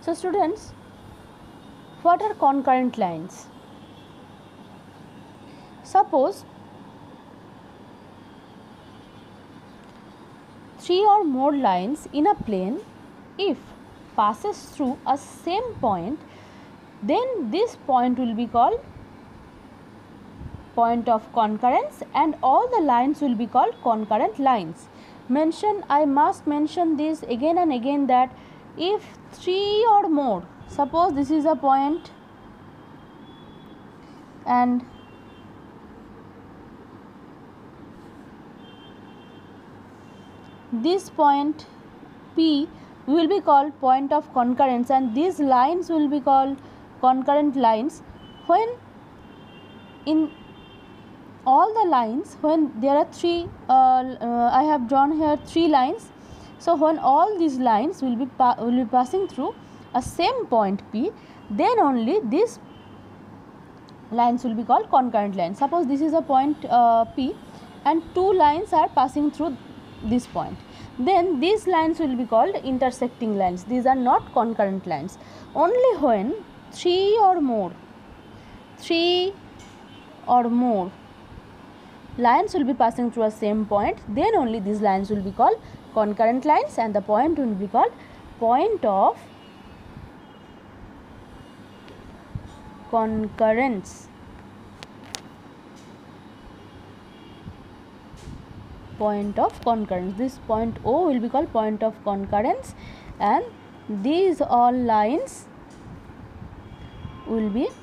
So students, what are concurrent lines? Suppose three or more lines in a plane, if passes through a same point, then this point will be called point of concurrence and all the lines will be called concurrent lines. I must mention this again and again, that if three or more, suppose this is a point and this point P will be called point of concurrence and these lines will be called concurrent lines. When in all the lines, when there are three, I have drawn here three lines. So when all these lines will be passing through a same point P, then only these lines will be called concurrent lines. Suppose this is a point P and two lines are passing through this point, then these lines will be called intersecting lines. These are not concurrent lines. Only when three or more lines will be passing through a same point, then only these lines will be called concurrent lines and the point will be called point of concurrence. Point of concurrence. This point O will be called point of concurrence and these all lines will be,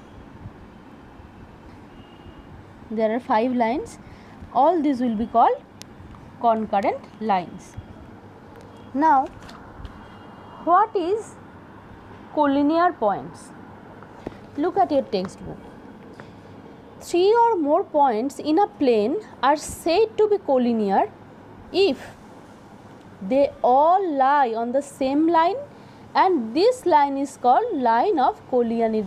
there are 5 lines, all these will be called concurrent lines. Now what is collinear points? Look at your textbook. Three or more points in a plane are said to be collinear if they all lie on the same line and this line is called line of collinearity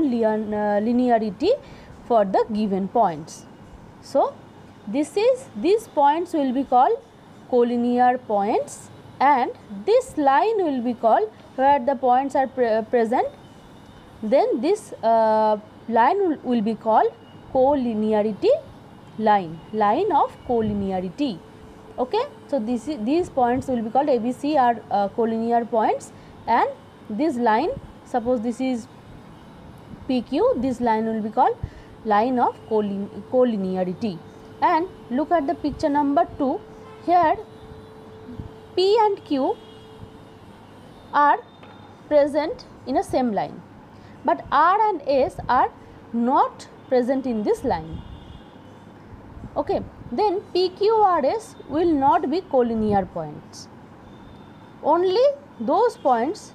for the given points. So these points will be called collinear points and this line will be called, where the points are present, then this line will be called collinearity line of collinearity. Okay, so these points will be called ABC are collinear points and this line, suppose this is PQ, this line will be called line of collinearity. And look at the picture number 2. Here P and Q are present in a same line, but R and S are not present in this line. Okay, then PQRS will not be collinear points. Only those points,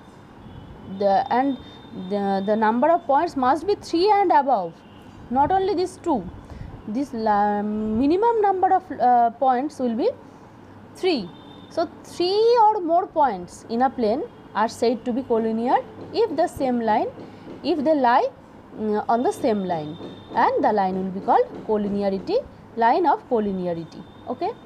the number of points must be 3 and above, not only these 2. This minimum number of points will be 3. So 3 or more points in a plane are said to be collinear if the same line, if they lie on the same line, and the line will be called collinearity, line of collinearity. Okay.